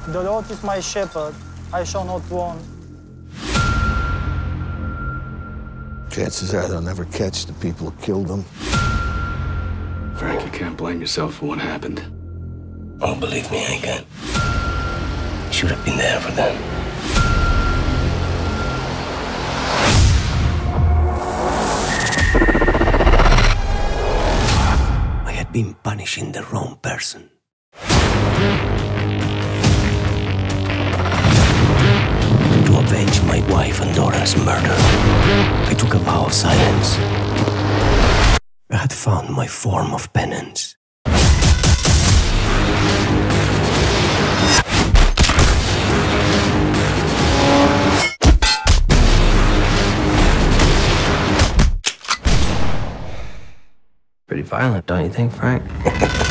The Lord is my shepherd, I shall not want. Chances are they'll never catch the people who killed them. Frank, you can't blame yourself for what happened. Oh, believe me, I can. Should have been there for them. I had been punishing the wrong person. To avenge my wife and daughter's murder, I took a vow of silence. I had found my form of penance. Pretty violent, don't you think, Frank?